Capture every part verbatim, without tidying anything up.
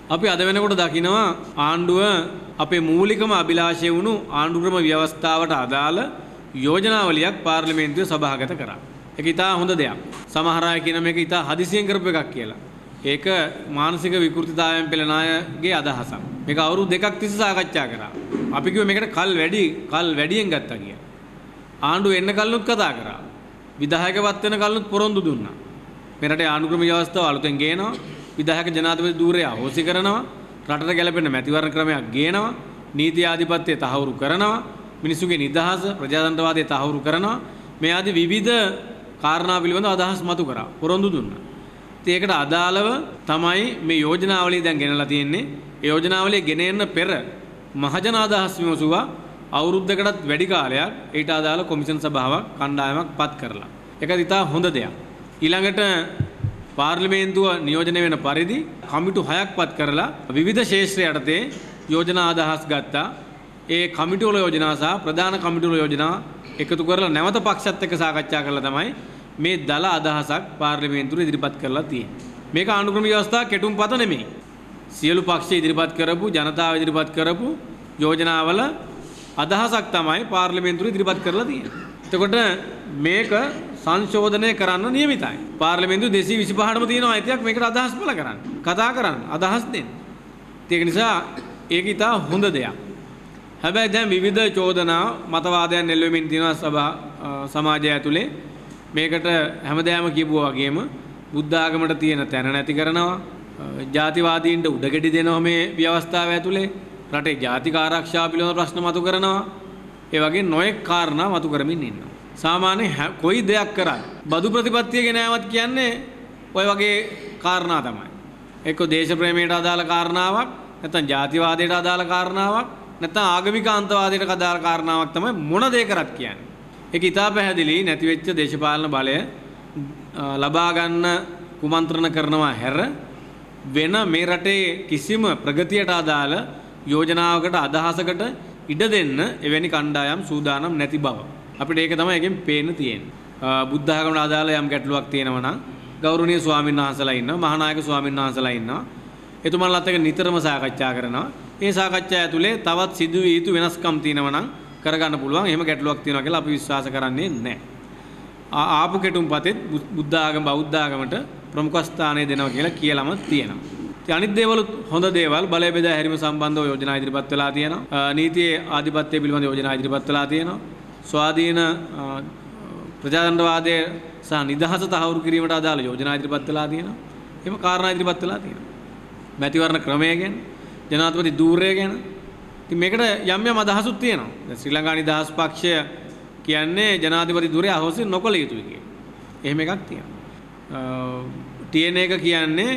අපි අද වෙනකොට දකිනවා ආණ්ඩුව අපේ මූලිකම අභිලාෂය වුණු ආණ්ඩු ක්‍රම ව්‍යවස්ථාවට අදාළ යෝජනාවලියක් පාර්ලිමේන්තුවේ සභාගත කරා. ඒක ඉතා හොඳ දෙයක්. සමහර අය කියන මේක ඉතා හදිසියෙන් කරපු එකක් කියලා. ඒක මානසික විකෘතිතාවයෙන් පෙළෙන අයගේ අදහසක්. මේක අවුරුදු දෙකක් තිස්සේ සාකච්ඡා කරා. අපි කිව්වේ මේකට කල් වැඩි කල් වැඩියෙන් ගත්තා කියලා. ආණ්ඩුව එන්න කලිනුත් කතා කරා. විධායකවත් වෙන කලිනුත් පොරොන්දු දුන්නා. මේ රටේ ආණ්ඩු ක්‍රම ව්‍යවස්ථාව අලුතෙන් ගේනවා. විධායක ජනාධිපති ධූරය අහෝසි කරනවා. රටට ගැලපෙන මැතිවරණ ක්‍රමයක් ගේනවා. නීති ආධිපත්‍යය තහවුරු කරනවා. මිනිසුගේ නිදහස ප්‍රජාතන්ත්‍රවාදය තහවුරු කරනවා. මේ ආදී විවිධ කාරණා පිළිබඳව අදහස් මතු කරා. පොරොන්දු දුන්නා. ඒකට අදාළව තමයි මේ යෝජනාවලිය දැන් ගෙනලා තියෙන්නේ. ඒ යෝජනාවලිය ගෙන එන්න පෙර මහජන අදහස් විමසුවා අවුරුද්දකටත් වැඩි කාලයක් ඊට අදාළ කොමිෂන් සභාවක් කණ්ඩායමක් පත් කරලා. ඒක ඉතා හොඳ දෙයක්. ඊළඟට පාර්ලිමේන්තුව නියෝජනය වෙන පරිදි කමිටු හයක් පත් කරලා විවිධ ක්ෂේත්‍ර යටතේ යෝජනා අදහස් ගත්තා. ඒ කමිටු වල යෝජනා සහ ප්‍රධාන කමිටු වල යෝජනා එකතු කරලා නැවත පක්ෂත් එක්ක සාකච්ඡා කරලා තමයි මේ දල අදහසක් පාර්ලිමේන්තුවේ ඉදිරිපත් කරලා තියෙන්නේ. මේක ආණ්ඩු ක්‍රම ව්‍යවස්ථාව කෙටුම්පත නෙමෙයි. සියලු පක්ෂ ඉදිරිපත් කරපු ජනතාව ඉදිරිපත් කරපු යෝජනාවල අදහසක් තමයි පාර්ලිමේන්තුවේ ඉදිරිපත් කරලා තියෙන්නේ. එතකොට මේක සංශෝධනය කරන්න නියමිතයි. පාර්ලිමේන්තුව දෙසිය විසිපහටම තියෙන අයිතියක් මේකට අදහස් පළ කරන්න. කතා කරන්න, අදහස් දෙන්න. ඒක නිසා ඒක ඉතා හොඳ දෙයක්. හැබැයි දැන් විවිධ චෝදනා මතවාදයන් එල්ලෙමින් තියෙනවා සභා සමාජය ඇතුලේ. මේකට හැමදාම කියපුවා වගේම බුද්ධ ආගමට තියෙන තැන නැති කරනවා. ජාතිවාදීන්ට උඩගෙඩි දෙනවා මේ ව්‍යවස්ථාව ඇතුලේ. රටේ ජාතික ආරක්ෂාව පිළිබඳ ප්‍රශ්න මතු කරනවා. ඒ වගේ නොයෙක් කාරණා මතු කරමින් ඉන්නවා. සාමාන්‍ය කොයි දෙයක් කරත් බදු ප්‍රතිපත්තිය ගෙනාවත් කියන්නේ ඔය වගේ කාරණා තමයි. එක්ක දේශ ප්‍රේමයට අදාළ කාරණාවක්, නැත්නම් ජාතිවාදයට අදාළ කාරණාවක්, නැත්නම් ආගමික අන්තවාදයට අදාළ කාරණාවක් තමයි මොන දේ කරත් කියන්නේ. ඒක ඉතා පැහැදිලි නැති වෙච්ච දේශපාලන බලය ලබා ගන්න කුමන්ත්‍රණ කරනවා හැර වෙන මේ රටේ කිසිම ප්‍රගතියට අදාළ යෝජනාවකට අදහසකට ඉඩ දෙන්න එවැනි කණ්ඩායම් සූදානම් නැති බව අපිට ඒක තමයි එකෙන් පේන්න තියෙන්නේ. බුද්ධ ආගමට අදාළ යම් ගැටලුවක් තියෙනවා නම් ගෞරවනීය ස්වාමීන් වහන්සේලා ඉන්නවා, මහානායක ස්වාමීන් වහන්සේලා ඉන්නවා. එතුමන්ලත් එක්ක නිතරම සාකච්ඡා කරනවා. ඒ සාකච්ඡා ඇතුලේ තවත් සිදුවිය යුතු වෙනස්කම් තියෙනවා නම් කරගන්න පුළුවන්. එහෙම ගැටලුවක් තියෙනවා කියලා අපි විශ්වාස කරන්නේ නැහැ. ආපු කෙටුම්පතෙත් බුද්ධ ආගම බෞද්ධ ආගමට ප්‍රමුඛ ස්ථානය දෙනවා කියලා කියලාම තියෙනවා. ඉතින් අනිත් දේවල් හොඳ දේවල් බලය බෙදා හැරීම සම්බන්ධව යෝජනා ඉදිරිපත් වෙලා තියෙනවා. නීතියේ ආධිපත්‍ය පිළිබඳ යෝජනා ඉදිරිපත් වෙලා තියෙනවා. ස්වාධීන ප්‍රජාතන්ත්‍රවාදයේ සහ නිදහස තහවුරු කිරීමට අදාළ යෝජනා ඉදිරිපත් වෙලා තියෙනවා. එහෙම කාරණා ඉදිරිපත් වෙලා තියෙනවා. මැතිවරණ ක්‍රමය ගැන, ජනාධිපති ධූරය ගැන. ඉතින් මේකට යම් යම් අදහසුත් තියෙනවා. දැන් ශ්‍රී ලංකා නිදහස් පක්ෂය කියන්නේ ජනාධිපති ධූරය අහෝසි නොකළ යුතුයි කියන. එහෙම එකක් තියෙනවා. ටී එන් එක කියන්නේ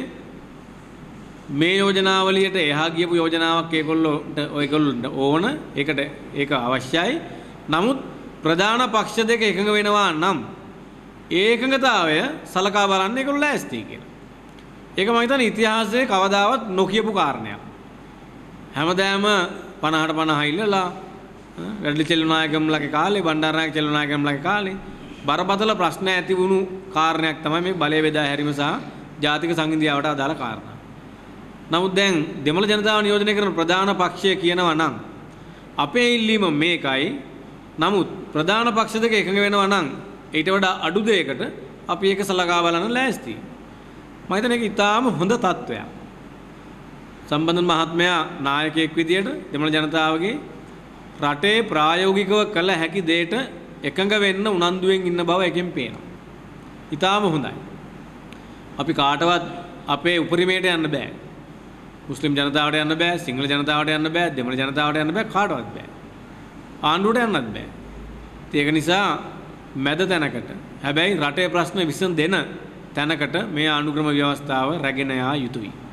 මේ යෝජනාවලියට එහා ගියපු යෝජනාවක් ඒගොල්ලොන්ට ඔයගොල්ලොන්ට ඕන. ඒකට ඒක අවශ්‍යයි. නමුත් ප්‍රධාන පක්ෂ දෙක එකඟ වෙනවා නම් ඒ එකඟතාවය සලකා බලන්න ඒගොල්ලෝ ලෑස්ති කියලා. ඒක මම හිතන්නේ ඉතිහාසයේ කවදාවත් නොකියපු කාරණයක්. හැමදාම පනහට පනහ ඉල්ලලා වැඩිලි චෙල්ලනායකම්ලගේ කාලේ, බණ්ඩාරනායක චෙල්ලනායකම්ලගේ කාලේ බරපතල ප්‍රශ්න ඇති වුණු කාරණයක් තමයි මේ බලය බෙදා හැරීම සහ ජාතික සංහිඳියාවට අදාළ කාරණා. නමුත් දැන් දෙමළ ජනතාව නියෝජනය කරන ප්‍රධාන පක්ෂය කියනවා නම් අපේ ඉල්ලීම මේකයි. නමුත් ප්‍රධාන පක්ෂ දෙක එකඟ වෙනවා නම් ඊට වඩා අඩු දෙයකට අපි ඒක සලකා බලන්න ලෑස්තියි. මම හිතන්නේ ඒක ඉතාම හොඳ තත්ත්වයක්. සම්බන්ධ මහත්මයා නායකයෙක් විදියට දෙමළ ජනතාවගේ රටේ ප්‍රායෝගිකව කළ හැකි දෙයට එකඟ වෙන්න උනන්දුවෙන් ඉන්න බව එකෙන් පේනවා. ඉතාම හොඳයි. අපි කාටවත් අපේ උපරිමයට යන්න බෑ. මුස්ලිම් ජනතාවට යන්න බෑ, සිංහල ජනතාවට යන්න බෑ, දෙමළ ජනතාවට යන්න බෑ, කාටවත් බෑ. ආණ්ඩුවට යන්නත් බෑ. ඒක නිසා මැද තැනකට, හැබැයි රටේ ප්‍රශ්න විසඳ දෙන තැනකට මේ ආණ්ඩු ක්‍රම ව්‍යවස්ථාව රැගෙන යා යුතුයි.